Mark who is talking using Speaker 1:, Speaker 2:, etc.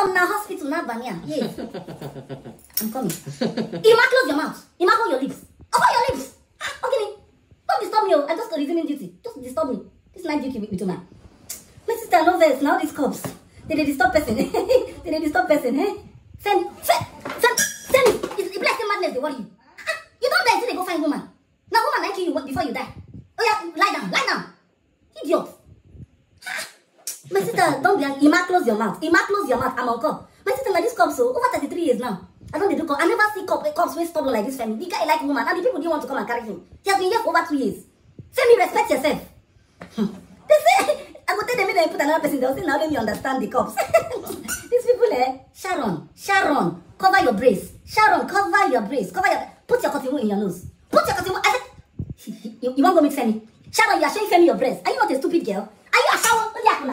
Speaker 1: Oh, now hospital, now Banya. Yes. I'm coming. Ima, close your mouth. Ima, hold your lips. Open your lips. Okay. Don't disturb me. I just resuming duty. Don't disturb me. This night duty with you, man. My sister, no verse. Now these cops. They disturb person. They disturb person. Send it. It's blessing madness. They worry you. You don't die until they go find woman. Now woman might kill you before you die. Oh yeah, lie down. Idiot. My sister, don't be an Ima, close your mouth. Ima, close your mouth. I'm on call. My sister, like this cop, so over 33 years now. I don't do call. I never see cops who stubborn like this family. The guy like woman, and the people didn't want to come and carry him. He has been here for over 2 years. Say me, respect yourself. They say, I go tell them and put another person. They'll say, now let me understand the cops. These people, Sharon, cover your brace. Sharon, cover your brace. Put your cotton wool in your nose. Put your cotton wool. You won't go meet Femi. Sharon, you are showing Femi your breast. Are you not a stupid girl? Are you a Sharon?